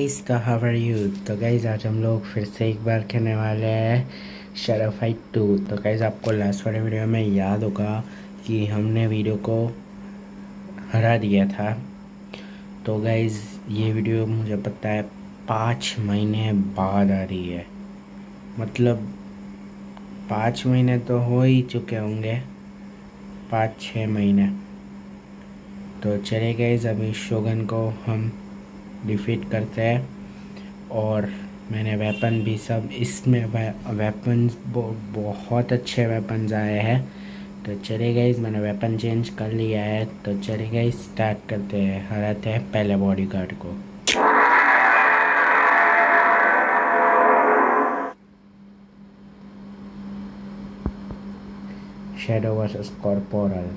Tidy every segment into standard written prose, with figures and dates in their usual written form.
Guys, तो how are you. तो guys आज हम लोग फिर से एक बार खेलने वाले हैं शैडो फाइट 2। तो गाइस आपको लास्ट वाले वीडियो में याद होगा कि हमने वीडियो को हरा दिया था। तो गाइस ये वीडियो मुझे पता है 5 महीने बाद आ रही है। मतलब 5 महीने तो हो ही चुके होंगे, 5-6 महीने। तो चले गाइस अभी शोगन को हम डिफीट करते हैं। और मैंने वेपन भी सब इसमें वेपन्स बहुत अच्छे वेपन्स आए हैं। तो चले गाइस मैंने वेपन चेंज कर लिया है। तो चले गाइस स्टार्ट करते हैं, हराते हैं पहले बॉडीगार्ड को। Shadow versus corporal.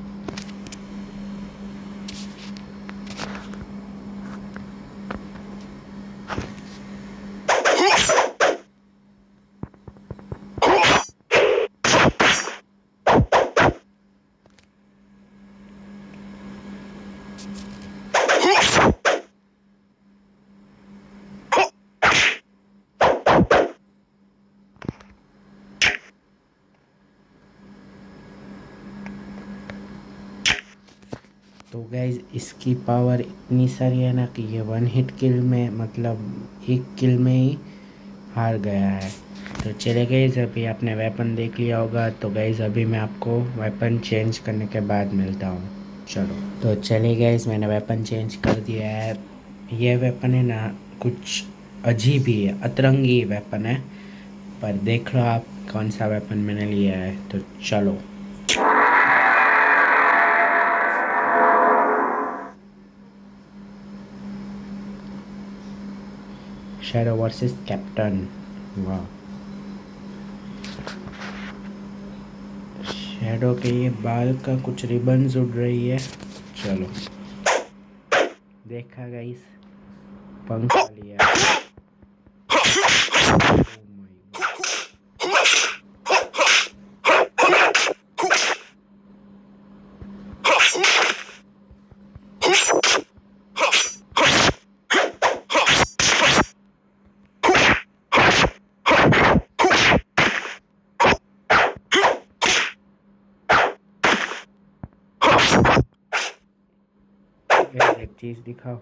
तो गाइज इसकी पावर इतनी सारी है ना कि ये 1 हिट किल में, मतलब 1 किल में ही हार गया है। तो चले गाइज अभी आपने वेपन देख लिया होगा। तो गाइज अभी मैं आपको वेपन चेंज करने के बाद मिलता हूँ। चलो तो चले गाइज मैंने वेपन चेंज कर दिया है। ये वेपन है ना कुछ अजीब ही है, अतरंगी वेपन है। पर देख लो आप कौन सा वेपन मैंने लिया है। तो चलो शैडो वर्सेस कैप्टन। वाह, शैडो के ये बाल का कुछ रिबन्स उड़ रही है। चलो देखा गाइस, पंख लिया। एक चीज दिखाओ।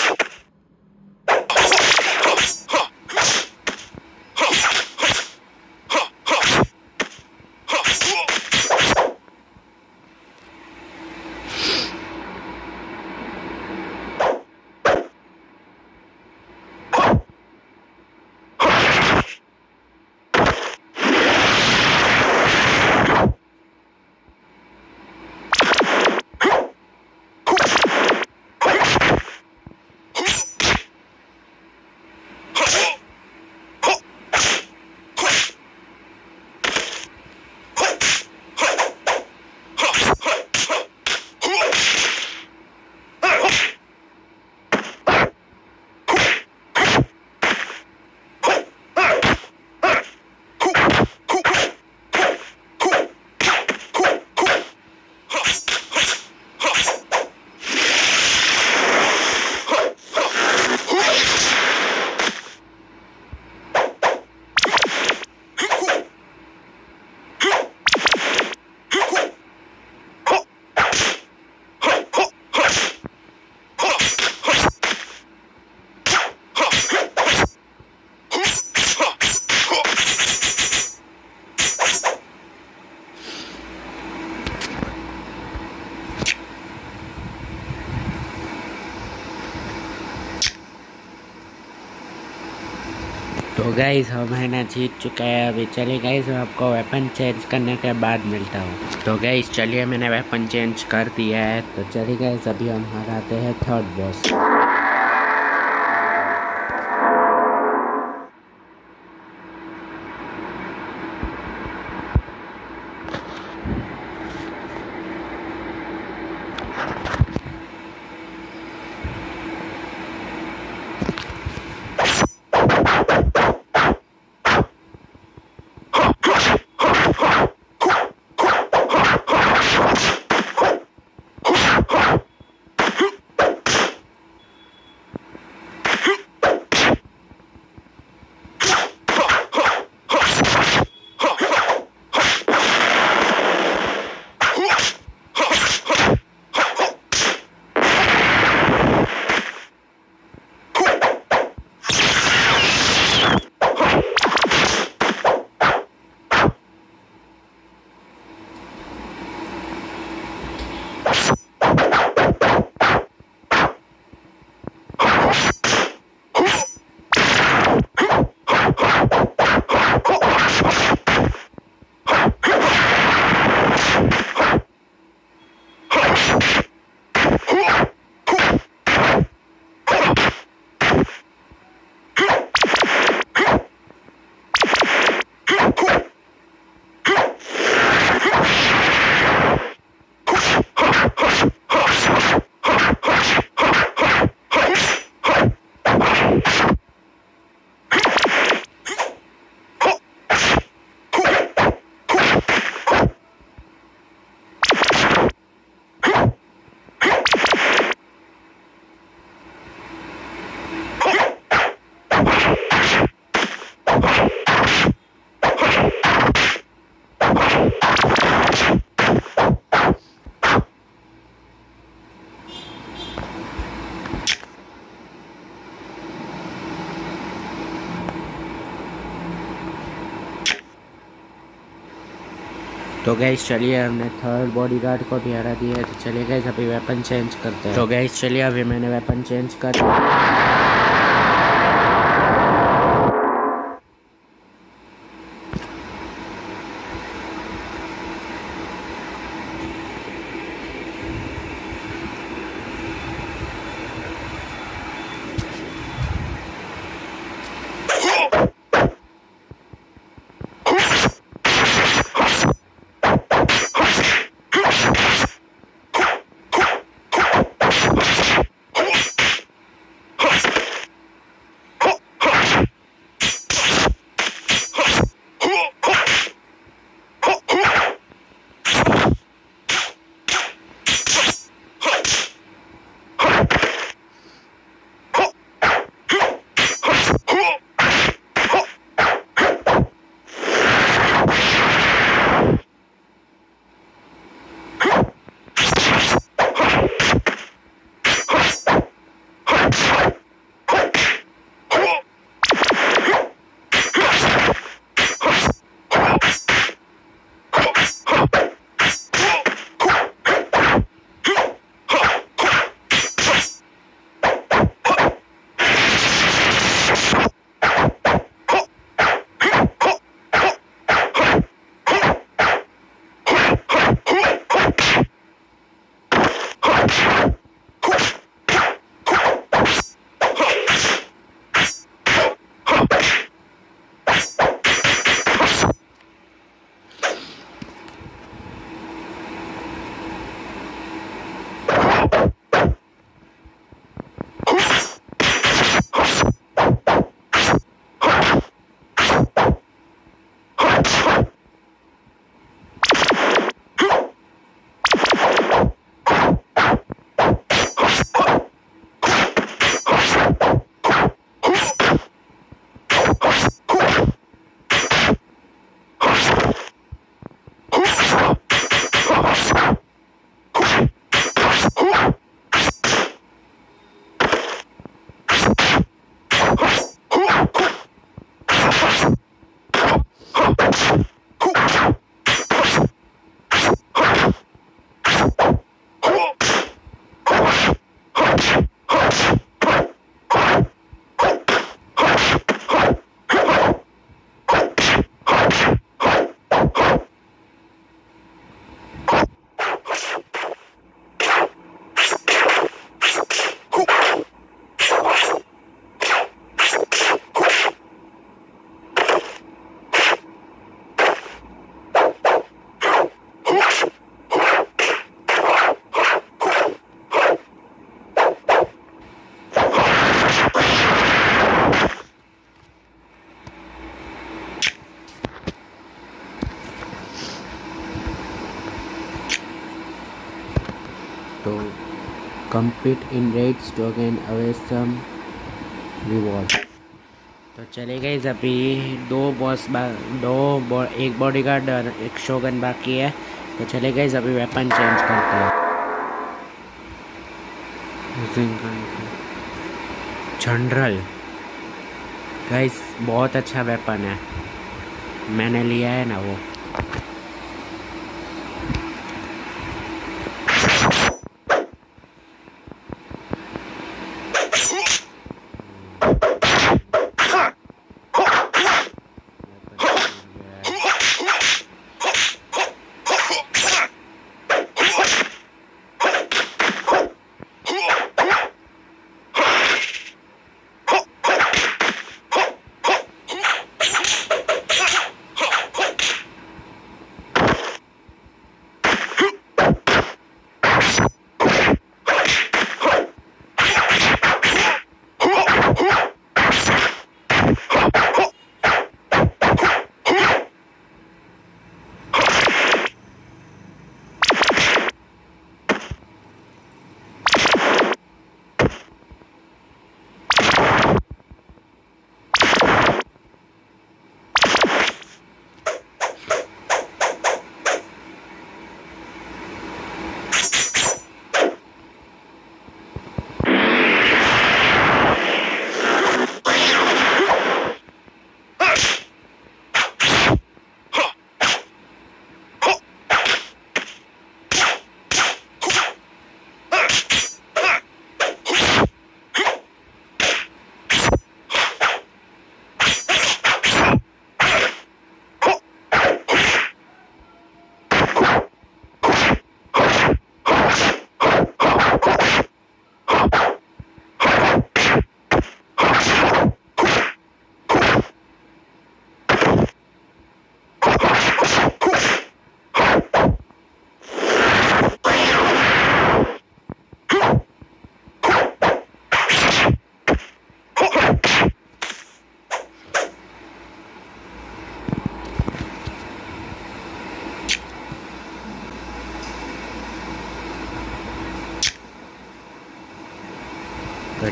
तो गाइस हम है ना जीत चुका है। अभी चलिए गाइस मैं आपको वेपन चेंज करने के बाद मिलता हूँ। तो गाइस चलिए मैंने वेपन चेंज कर दिया है। तो चलिए गाइस अभी हम हराते हैं थर्ड बॉस। तो गैस चलिए, हमने थर्ड बॉडीगार्ड को भी हरा दिया है। तो चलिए गैस अभी वेपन चेंज करते हैं। तो गैस चलिए, अभी मैंने वेपन चेंज कर दिया। तो compete in raids to gain away some reward। तो चले गए अभी एक बॉडीगार्ड और एक शोगन बाकी है। तो चले गए अभी वेपन चेंज करते हैं। जनरल गाइस बहुत अच्छा वेपन है, मैंने लिया है ना वो।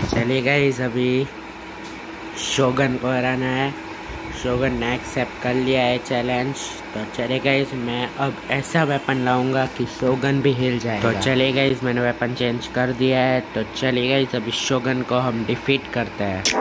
चलिए गाइस, अभी शोगन को हराना है। शोगन ने एक्सेप्ट कर लिया है चैलेंज। तो चलिए गाइस, मैं अब ऐसा वेपन लाऊंगा कि शोगन भी हिल जाएगा। तो चलिए गाइस, मैंने वेपन चेंज कर दिया है। तो चलिए गाइस, अभी शोगन को हम डिफीट करते हैं।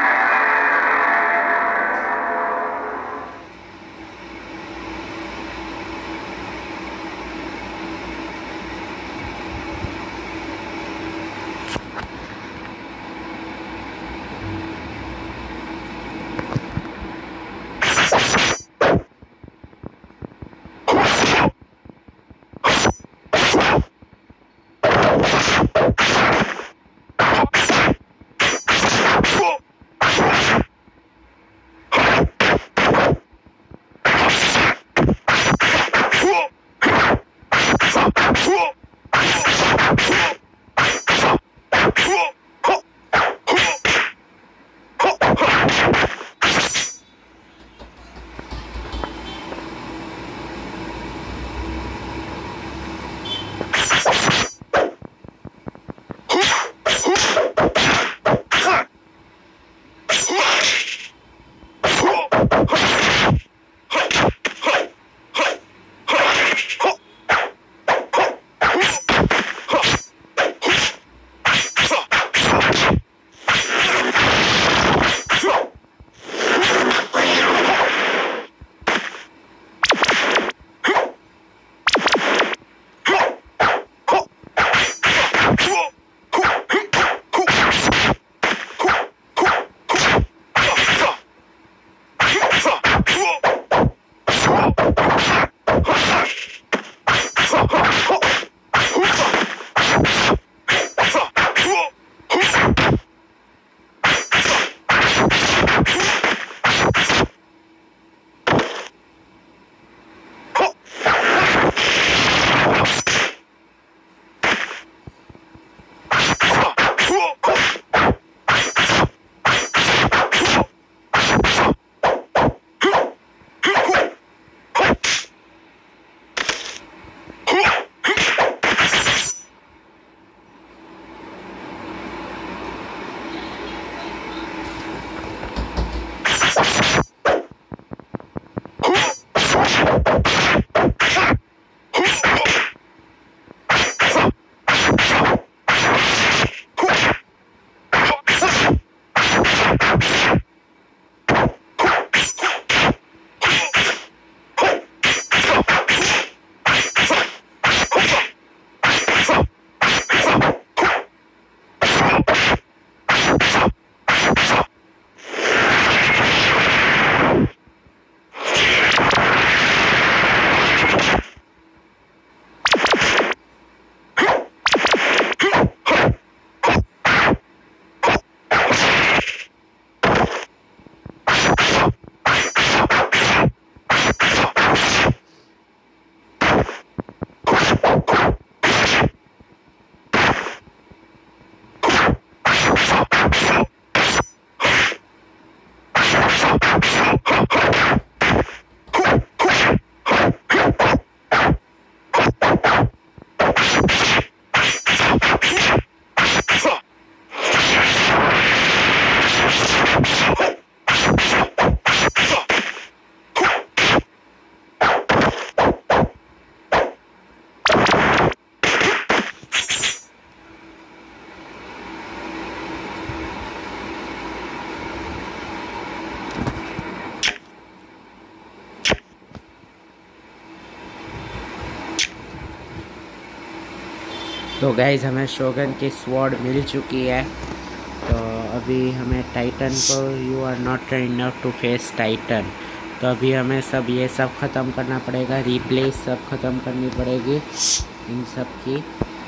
तो गाइज, हमें शोगन की स्वॉर्ड मिल चुकी है। तो अभी हमें टाइटन को, you are not train enough to face titan. तो अभी हमें सब ये सब ख़त्म करना पड़ेगा, रिप्लेस सब ख़त्म करनी पड़ेगी इन सब की।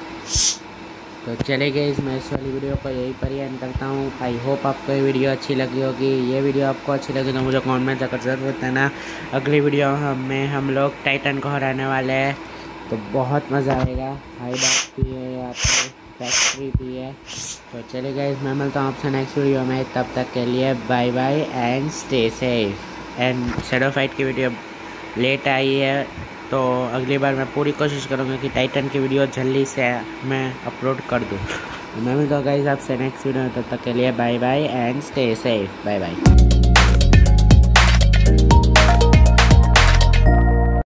तो चले गए, मैं इस वाली वीडियो को यहीं पर ही एंड करता हूँ। आई होप आपको ये वीडियो अच्छी लगी होगी। ये वीडियो आपको अच्छी लगी तो मुझे कमेंट में जाकर ज़रूर बताना। अगली वीडियो में हम लोग टाइटन को हराने वाले हैं, तो बहुत मज़ा आएगा। हाइड भी है, यहाँ पर फैक्ट्री भी है। तो चले गए, मैं मिलता हूँ आपसे नेक्स्ट वीडियो में। तब तक के लिए bye bye and stay safe. And shadow fight की वीडियो लेट आई है, तो अगली बार मैं पूरी कोशिश करूँगा कि टाइटन की वीडियो जल्दी से मैं अपलोड कर दूँ। मैं मिलता हूँ गाइस आपसे नेक्स्ट वीडियो में, तब तक के लिए bye bye and stay safe. Bye bye.